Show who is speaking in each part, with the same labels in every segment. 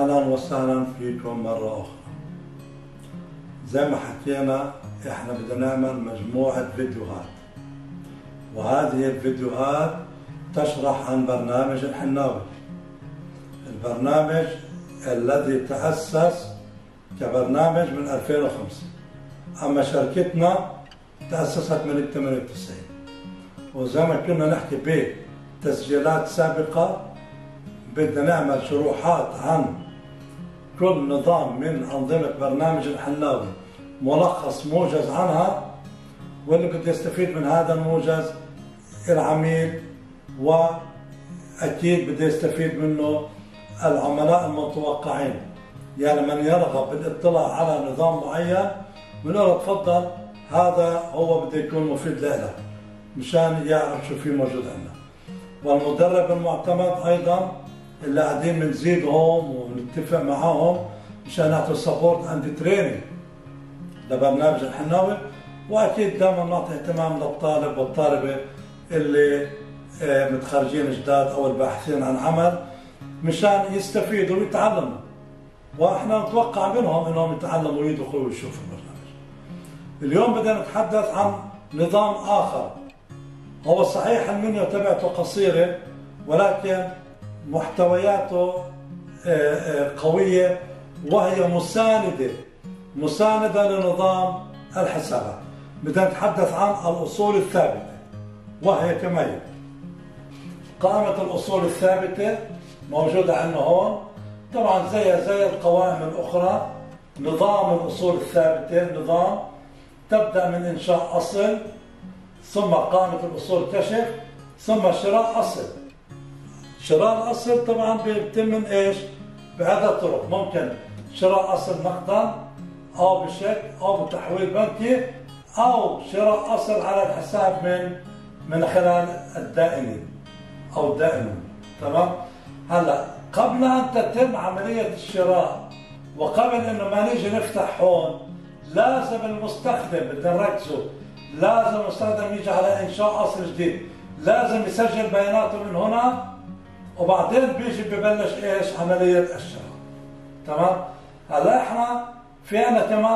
Speaker 1: أهلا وسهلا فيكم مرة أخرى. زي ما حكينا إحنا بدنا نعمل مجموعة فيديوهات، وهذه الفيديوهات تشرح عن برنامج الحناوي، البرنامج الذي تأسس كبرنامج من 2005. أما شركتنا تأسست من 98. وزي ما كنا نحكي بتسجيلات سابقة بدنا نعمل شروحات عن كل نظام من أنظمة برنامج الحناوي، ملخص موجز عنها، واللي بده يستفيد من هذا الموجز العميل، وأكيد بده يستفيد منه العملاء المتوقعين. يعني من يرغب بالاطلاع على نظام معين بنقول له تفضل، هذا هو بده يكون مفيد له مشان يعرف شو في موجود عندنا. والمدرب المعتمد أيضا اللي قاعدين بنزيدهم ونتفق معاهم مشان نعطي سبورت اند تريننج لبرنامج الحناوي. واكيد دائما نعطي اهتمام للطالب والطالبه اللي متخرجين جداد او الباحثين عن عمل مشان يستفيدوا ويتعلموا، واحنا نتوقع منهم انهم يتعلموا ويدخلوا ويشوفوا البرنامج. اليوم بدنا نتحدث عن نظام اخر. هو صحيح المنيو تبعته قصيره، ولكن محتوياته قوية، وهي مساندة لنظام الحسابات. بدنا نتحدث عن الأصول الثابتة، وهي كما هي. قائمة الأصول الثابتة موجودة عندنا هون، طبعا زي القوائم الأخرى. نظام الأصول الثابتة نظام تبدأ من إنشاء أصل، ثم قائمة الأصول كشف، ثم شراء أصل. شراء الأصل طبعا بيتم من ايش؟ بعدة طرق. ممكن شراء أصل نقدا، أو بشيك، أو بتحويل بنكي، أو شراء أصل على الحساب من خلال الدائنين أو الدائنون. تمام؟ هلا قبل أن تتم عملية الشراء، وقبل إنه ما نيجي نفتح هون، لازم المستخدم، بدنا نركزوا، لازم المستخدم يجي على إنشاء أصل جديد، لازم يسجل بياناته من هنا، وبعدين بيجي ببلش ايش؟ عملية الشراء. تمام؟ هلا احنا في عنا كمان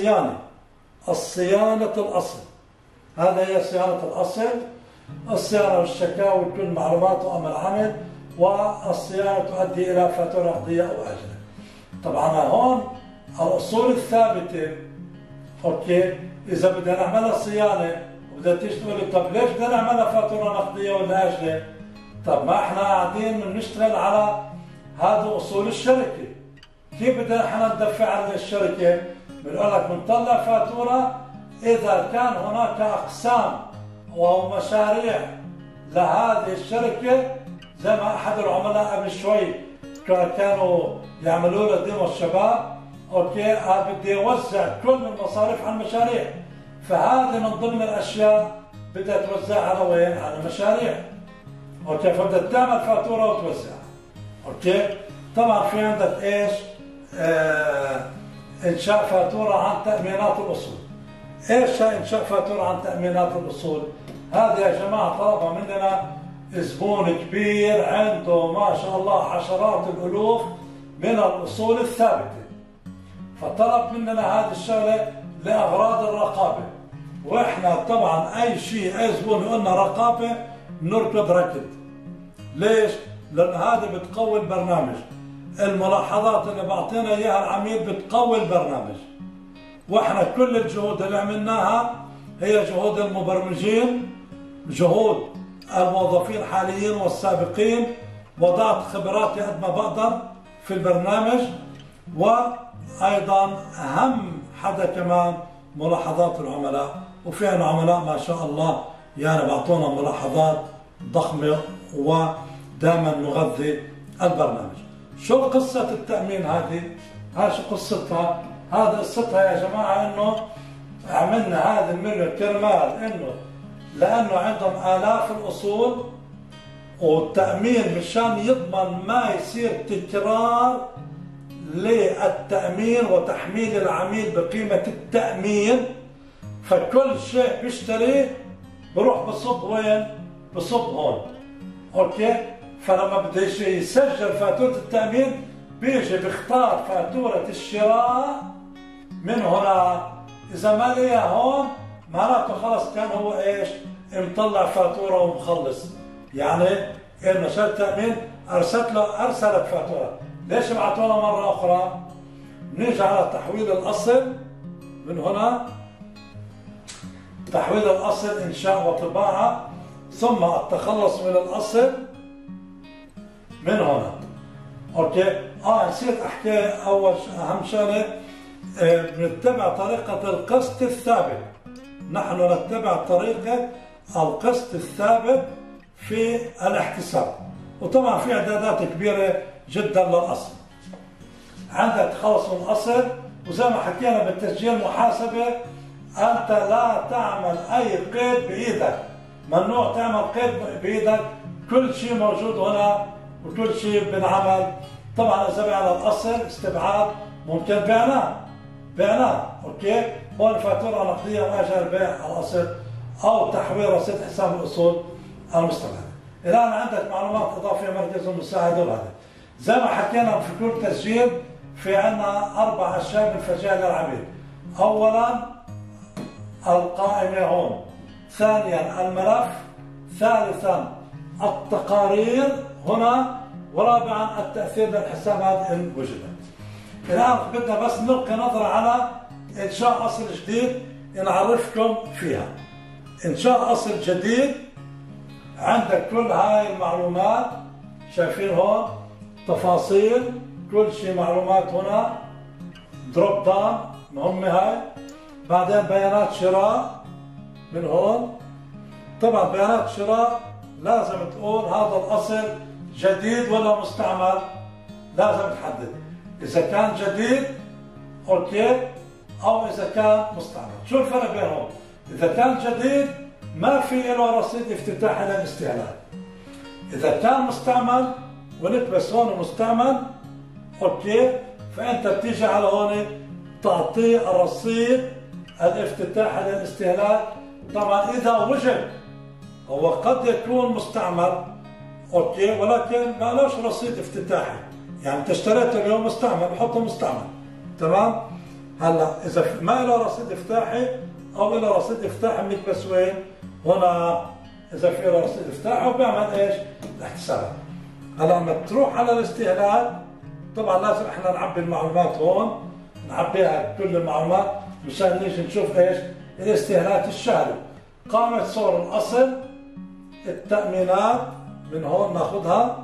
Speaker 1: صيانة الأصل. هذا هي صيانة الأصل، الصيانة والشكاوى كل معلوماته أمر العمل، والصيانة تؤدي إلى فاتورة نقدية أو آجلة. طبعا هون الأصول الثابتة، اوكي، إذا بدنا نعملها صيانة وبدها تيجي تقول لي طب ليش بدنا نعملها فاتورة نقدية ولا آجلة؟ طب ما احنا قاعدين بنشتغل على هذه اصول الشركه، كيف بدنا احنا ندفع على الشركه؟ بنقول لك بنطلع فاتوره اذا كان هناك اقسام او مشاريع لهذه الشركه، زي ما احد العملاء قبل شوي كانوا يعملوا له ديمو الشباب، اوكي، بدي اوزع كل المصاريف على المشاريع، فهذه من ضمن الاشياء بدها توزع على وين؟ على المشاريع. اوكي، فبدك تعمل فاتوره وتوزعها. اوكي، طبعا في عندك ايش؟ انشاء فاتوره عن تامينات الاصول. ايش انشاء فاتوره عن تامينات الاصول؟ هذه يا جماعه طلبها مننا زبون كبير عنده ما شاء الله عشرات الالوف من الاصول الثابته، فطلب مننا هذه الشغله لاغراض الرقابه. واحنا طبعا اي شيء اي زبون يقول لنا رقابه نركض ركض. ليش؟ لأن هذه بتقوي البرنامج. الملاحظات اللي بعطينا إياها العميل بتقوي البرنامج. وإحنا كل الجهود اللي عملناها هي جهود المبرمجين، جهود الموظفين الحاليين والسابقين، وضعت خبراتي قد ما بقدر في البرنامج، وأيضا أهم حدا كمان ملاحظات العملاء. وفي عنا عملاء ما شاء الله يعني بعطونا ملاحظات ضخمة، ودائما نغذي البرنامج. شو قصة التأمين هذه؟ شو قصتها؟ هذه قصتها يا جماعة انه عملنا هذا المنيو كرمال انه لانه عندهم آلاف الأصول، والتأمين مشان يضمن ما يصير تكرار للتأمين وتحميل العميل بقيمة التأمين، فكل شيء بيشتريه بروح بصب وين؟ بصب هون. اوكي؟ فلما بده يسجل فاتورة التأمين بيجي بيختار فاتورة الشراء من هنا. إذا ما لقيها هون معناته خلص كان هو إيش؟ مطلع فاتورة ومخلص، يعني إنه شركة تأمين أرسلت فاتورة، ليش بعتوها مرة أخرى؟ نيجي على تحويل الأصل من هنا، تحويل الأصل إنشاء وطباعة، ثم التخلص من الأصل من هنا. أوكي، نسيت أحكي أول أهم شغلة، نتبع طريقة القسط الثابت. نحن نتبع طريقة القسط الثابت في الاحتساب، وطبعا في إعدادات كبيرة جدا للأصل. عندك تخلص من الأصل، وزي ما حكينا بالتسجيل محاسبة أنت لا تعمل أي قيد بإيدك، ممنوع تعمل قيد بإيدك، كل شيء موجود هنا وكل شيء بنعمل. طبعا إذا بعنا الأصل استبعاد ممكن بعناه، أوكي، هون فاتورة نقدية وأجل بيع الأصل أو تحويل رصيد حساب الأصول المستبعدة. الآن عندك معلومات إضافية مركز المساعدة وهذا زي ما حكينا في كل تسجيل. في عندنا 4 أشياء بنفرجيها للعميل. أولا القائمة هون، ثانيا الملف، ثالثا التقارير هنا، ورابعا التأثير للحسابات إن وجدت. الآن بدنا بس نلقي نظرة على إنشاء أصل جديد نعرفكم فيها. إنشاء أصل جديد عندك كل هاي المعلومات، شايفين هون تفاصيل كل شيء، معلومات هنا، دروب داون مهمة هاي، بعدين بيانات شراء من هون. طبعا بيانات شراء لازم تقول هذا الأصل جديد ولا مستعمل، لازم تحدد إذا كان جديد أوكي أو إذا كان مستعمل. شو الفرق بينهم؟ إذا كان جديد ما في له رصيد افتتاحي للاستهلاك. إذا كان مستعمل ونكبس هون مستعمل أوكي، فأنت بتيجي على هون تعطيه الرصيد الافتتاحي للاستهلاك. طبعا إذا وجد، هو قد يكون مستعمل أوكي ولكن ما لهش رصيد افتتاحي، يعني أنت اشتريته اليوم مستعمل بحطه مستعمل، تمام؟ هلا إذا ما له رصيد افتتاحي أو له رصيد افتتاحي بنكبس وين؟ هنا إذا في له رصيد افتتاحي وبيعمل إيش؟ الاحتساب. هلا لما تروح على الاستهلاك طبعا لازم احنا نعبي المعلومات هون، نعبيها كل المعلومات مشان نيجي نشوف ايش؟ الاستهلاك الشهري. قائمة صور الأصل، التأمينات من هون ناخذها،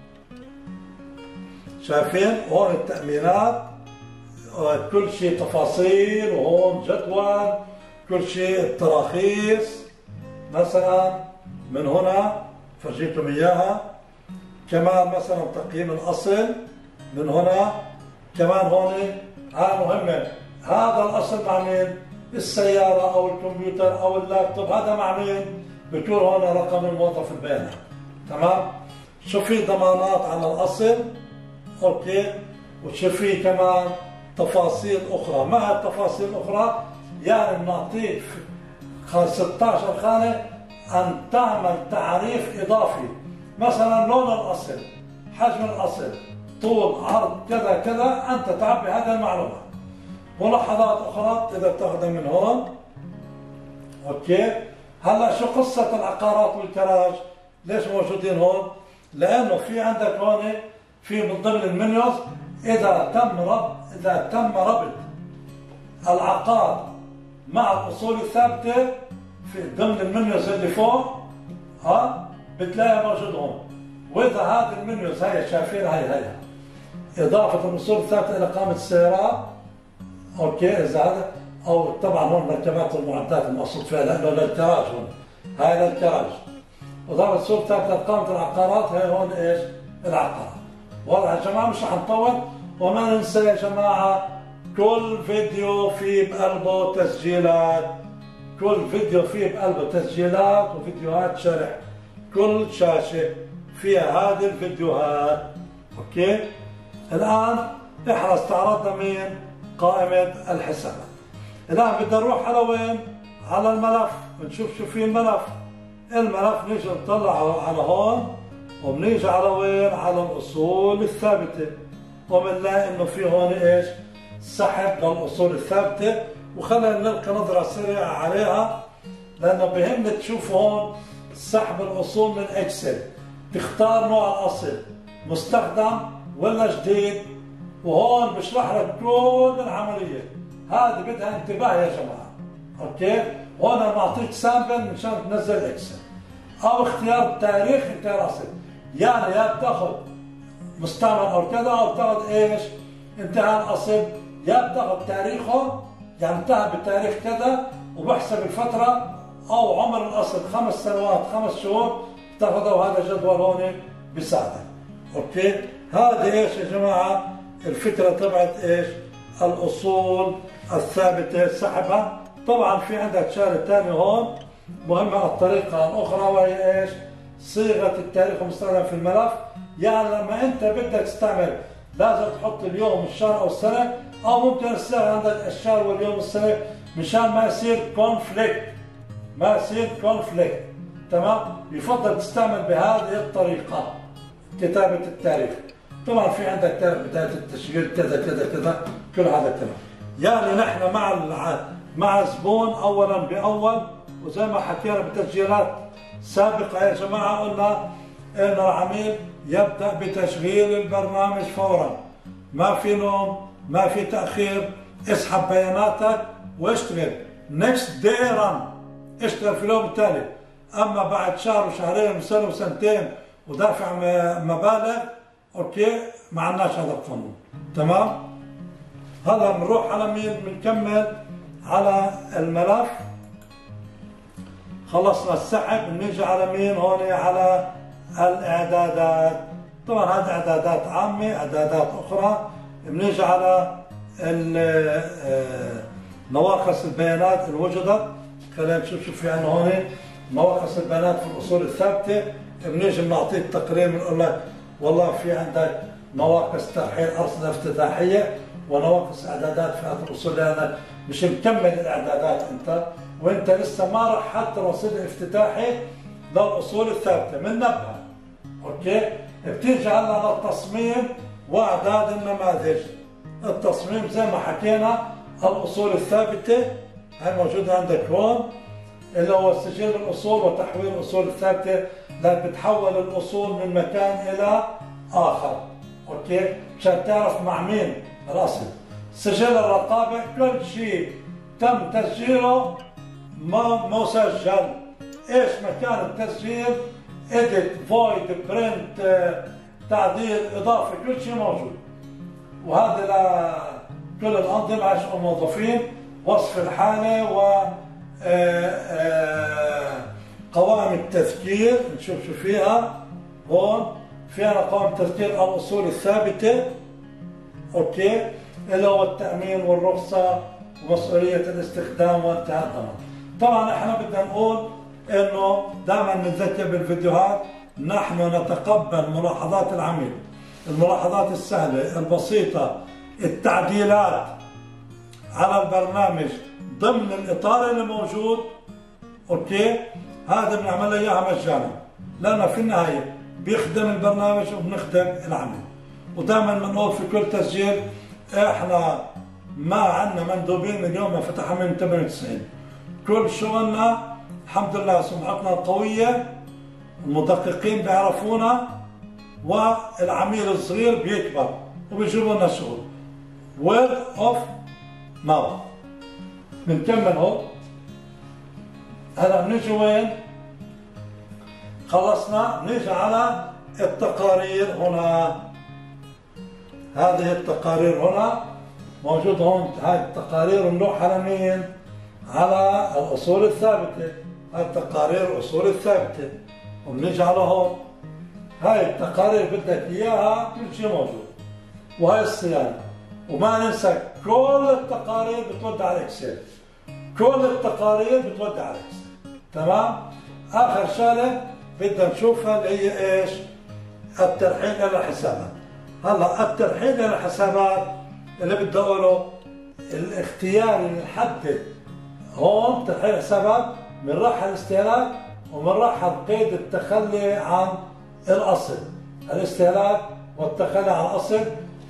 Speaker 1: شايفين هون التأمينات كل شيء تفاصيل، وهون جدول كل شيء، التراخيص مثلا من هنا فرجيكم اياها، كمان مثلا تقييم الأصل من هنا، كمان هون مهمة، هذا الأصل مع مين؟ السيارة أو الكمبيوتر أو اللابتوب، هذا مع مين؟ بيكون هون رقم الموظف البيانات، تمام؟ شوف في ضمانات على الأصل أوكي، وشوف في كمان تفاصيل أخرى. ما هي التفاصيل الأخرى؟ يعني بنعطيك 16 خانة أن تعمل تعريف إضافي، مثلا لون الأصل، حجم الأصل، طول، عرض، كذا كذا، أنت تعبي هذه المعلومات. ملاحظات أخرى تقدر تاخذها من هون أوكي. هلا شو قصة العقارات والكراج؟ ليش موجودين هون؟ لأنه في عندك هون في من ضمن المنيوز إذا تم ربط العقار مع الأصول الثابتة في ضمن المنيوز اللي فوق بتلاقيها موجود هون. وإذا هذه المنيوز هي شايفين هي إضافة الأصول الثابتة إلى قائمة السيارات أوكي، إذا هذا أو طبعا هون مركبات والمعدات المقصود فيها لأنه للكراج هون، هاي للكراج. إضافة الأصول الثابتة لقائمة العقارات هي هون إيش؟ العقارات. والله يا جماعة مش حنطول، وما ننسى يا جماعة كل فيديو فيه بقلبه تسجيلات، كل فيديو فيه بقلبه تسجيلات وفيديوهات شرح، كل شاشة فيها هذه الفيديوهات اوكي. الآن احنا استعرضنا مين؟ قائمة الحسابات. الآن بدنا نروح على وين؟ على الملف، بنشوف شو في الملف. الملف نيجي نطلع على هون، وبنيجي على وين؟ على الأصول الثابتة. وبنلاقي انه في هون ايش؟ سحب للاصول الثابته. وخلينا نلقي نظره سريعه عليها، لانه بهمنا تشوفوا هون سحب الاصول من اكسل. تختار نوع الاصل مستخدم ولا جديد، وهون بشرح لك كل العمليه. هذه بدها انتباه يا جماعه. اوكي؟ هون انا بعطيك سامبل مشان تنزل اكسل. او اختيار التاريخ، اختيار اصل. يعني يا بتاخذ مستعمل او كذا، او بتاخذ ايش؟ انتهاء الاصل، يا بتاخذ تاريخه، يعني انتهى بالتاريخ كذا وبحسب الفتره، او عمر الاصل 5 سنوات 5 شهور بتاخذه. وهذا جدول هون بيساعدك. اوكي؟ هذه ايش يا جماعه؟ الفكره تبعت ايش؟ الاصول الثابته سحبها. طبعا في عندك شغله ثانيه هون مهمه، الطريقه الاخرى، وهي ايش؟ صيغه التاريخ المستخدم في الملف. يعني لما انت بدك تستعمل لازم تحط اليوم الشهر او السنه، او ممكن تستعمل عندك الشهر واليوم والسنه مشان ما يصير كونفليكت. تمام؟ يفضل تستعمل بهذه الطريقه كتابه التاريخ. طبعا في عندك تاريخ بدايه التشغيل كذا كذا كذا، كل هذا الكلام. يعني نحن مع زبون اولا باول، وزي ما حكينا بتسجيلات سابقه يا جماعه قلنا ان العميل يبدا بتشغيل البرنامج فورا، ما في نوم، ما في تاخير. اسحب بياناتك واشتغل نكست داي ران، اشتغل في اليوم التالي. اما بعد شهر وشهرين وسنه وسنتين ودافع مبالغ، اوكي، ما عندناش هذا القانون. تمام؟ هلا بنروح على مين؟ بنكمل على الملف. خلصنا السحب، بنيجي على مين هون؟ على الاعدادات. طبعا هذه اعدادات عامه، اعدادات اخرى. بنيجي على نواقص البيانات اللي وجدت. خلينا نشوف شو في عندنا هون. نواقص البيانات في الاصول الثابته. بنيجي بنعطيك تقرير، بنقول لك والله في عندك نواقص ترحيل ارصده افتتاحيه ونواقص اعدادات في هذه الاصول، لانك مش مكمل الاعدادات انت، وانت لسه ما رحلت رصيد افتتاحي للاصول الثابته من نبها. اوكي؟ بتيجي هلا للتصميم واعداد النماذج. التصميم زي ما حكينا الاصول الثابته هي موجوده عندك هون، اللي هو سجل الاصول وتحويل الاصول الثابته، لا بتحول الاصول من مكان الى اخر. اوكي؟ مشان تعرف مع مين الاصل. سجل الرقابه كل شيء تم تسجيله مسجل. ايش مكان التسجيل؟ اديت، فويد، برنت، تعديل، اضافه، كل شيء موجود. وهذا لكل الانظمه على شؤون الموظفين. وصف الحاله و قوائم التذكير. نشوف شو فيها هون. فيها قوائم تذكير الاصول الثابته. اوكي؟ اللي هو التامين والرخصه ومسؤوليه الاستخدام وانتهاء الضمان. طبعا احنا بدنا نقول انه دائما نتذكر بالفيديوهات نحن نتقبل ملاحظات العميل، الملاحظات السهله البسيطه، التعديلات على البرنامج ضمن الاطار اللي موجود. اوكي؟ هذا بنعملها اياها مجانا، لانه في النهايه بيخدم البرنامج وبنخدم العميل. ودائما بنقول في كل تسجيل احنا ما عندنا مندوبين من يوم ما فتحنا من 98. كل شغلنا الحمد لله سمعتنا القويه، المدققين بيعرفونا، والعميل الصغير بيكبر وبيجيبوا لنا شغل. word of mouth. بنكمل هون. هلا بنيجي وين؟ خلصنا، بنيجي على التقارير هنا. هذه التقارير هنا موجود هون. هاي التقارير بنروح على مين؟ على الاصول الثابته. هاي التقارير الاصول الثابته، وبنيجي على هون. هاي التقارير بدك اياها كل شيء موجود، وهاي الصيانه. وما ننسى كل التقارير بتودي على الاكسل. كل التقارير بتودي على الاكسل. تمام؟ اخر شغله بدنا نشوفها اللي هي ايش؟ الترحيل الى الحسابات. هلا الترحيل الى الحسابات اللي بدي اقوله الاختيار اللي نحدد هون ترحيل حسابات من رحل الاستهلاك ومن رحل قيد التخلي عن الاصل. الاستهلاك والتخلي عن الاصل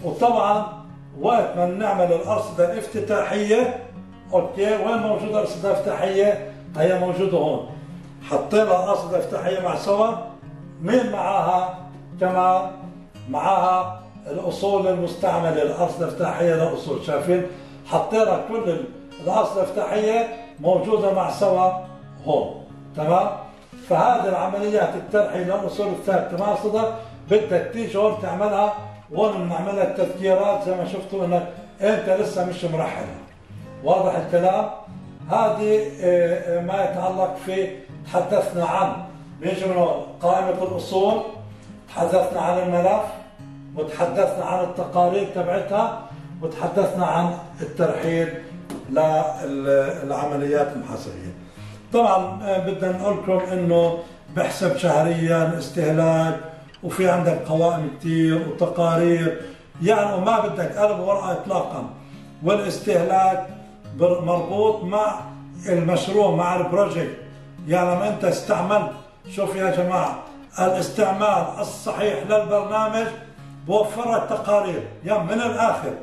Speaker 1: وطبعا وقت ما نعمل الأرصدة الافتتاحية، اوكي، وين موجودة الأرصدة الافتتاحية؟ هي موجودة هون. حطينا الأرصدة الافتتاحية مع سوا، مين معاها؟ كمان معاها الأصول المستعملة، الأرصدة الافتتاحية للأصول، شايفين؟ حطينا كل الأرصدة الافتتاحية موجودة مع سوا هون، تمام؟ فهذه العمليات الترحيل للأصول الثابتة مع الأرصدة بدك تيجي هون تعملها، هون بنعملها التذكيرات زي ما شفتوا انك انت لسه مش مرحلها. واضح الكلام؟ هذه ما يتعلق في، تحدثنا عن، بيجي من قائمة الأصول، تحدثنا عن الملف، وتحدثنا عن التقارير تبعتها، وتحدثنا عن الترحيل للعمليات المحاسبية. طبعا بدنا نقول لكم انه بحسب شهريا استهلاك، وفي عندك قوائم كثير وتقارير، يعني وما بدك قلب ورقة اطلاقا. والاستهلاك مربوط مع المشروع، مع البروجكت. يعني لما انت استعملت، شوف يا جماعة، الاستعمال الصحيح للبرنامج بوفر لك تقارير، يعني من الآخر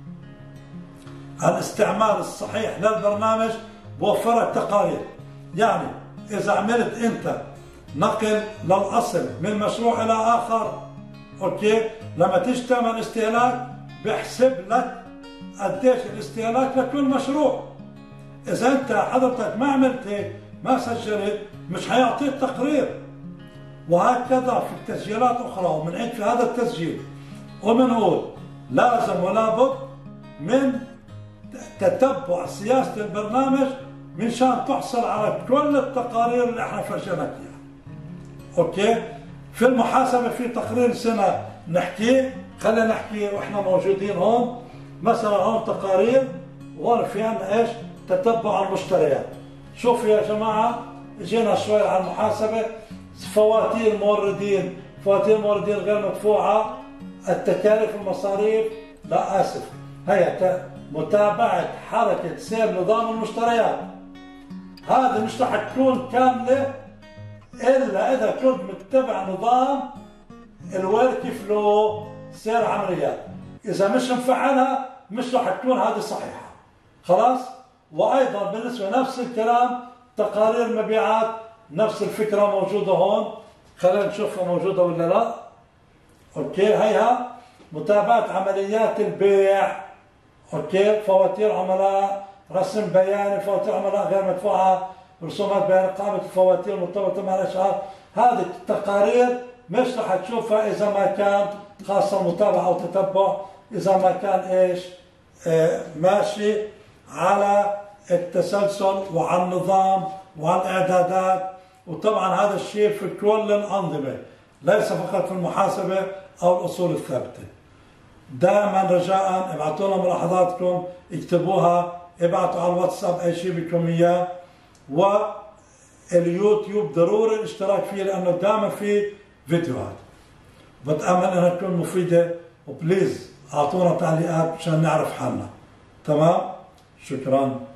Speaker 1: الاستعمال الصحيح للبرنامج بوفر لك تقارير. يعني إذا عملت أنت نقل للأصل من مشروع إلى آخر، أوكي، لما تيجي تعمل استهلاك بيحسب لك قديش الاستهلاك لكل مشروع. إذا أنت حضرتك ما عملت هيك، ما سجلت، مش حيعطيك تقرير. وهكذا في التسجيلات أخرى. ومنعيد في هذا التسجيل وبنقول لازم ولا بد من تتبع سياسة البرنامج منشان تحصل على كل التقارير اللي احنا فرجيناك اياها. اوكي؟ في المحاسبة في تقرير سنة نحكيه، خلينا نحكي واحنا موجودين هون. مثلا هون تقارير، وهون في عندنا ايش؟ تتبع المشتريات. شوفوا يا جماعة، اجينا شوي على المحاسبة، فواتير موردين، فواتير موردين غير مدفوعة، التكاليف والمصاريف، لا آسف، هي متابعة حركة سير نظام المشتريات. هذه مش رح تكون كاملة إلا إذا كنت متبع نظام الورك فلو، سير عمليات. إذا مش مفعلها مش رح تكون هذه صحيحة. خلاص؟ وأيضا بالنسبة نفس الكلام تقارير مبيعات، نفس الفكرة موجودة هون. خلينا نشوفها موجودة ولا لا. اوكي، هيها متابعة عمليات البيع. اوكي، فواتير عملاء، رسم بياني، فواتير عملاء غير مدفوعة، رسومات بيان، قائمة الفواتير مرتبطة مع الأشهار. هذه التقارير مش رح تشوفها إذا ما كان خاصة متابعة أو تتبع، إذا ما كان إيش؟ ماشي على التسلسل وعلى النظام وعلى الإعدادات. وطبعا هذا الشيء في كل الأنظمة، ليس فقط في المحاسبة أو الأصول الثابتة. دائما رجاء ابعثوا لنا ملاحظاتكم، اكتبوها، ابعثوا على الواتساب أي شيء بدكم إياه. واليوتيوب ضروري الاشتراك فيه لأنه دائما فيه فيديوهات. بتأمل أنها تكون مفيدة، وبليز أعطونا تعليقات مشان نعرف حالنا. تمام؟ شكرا.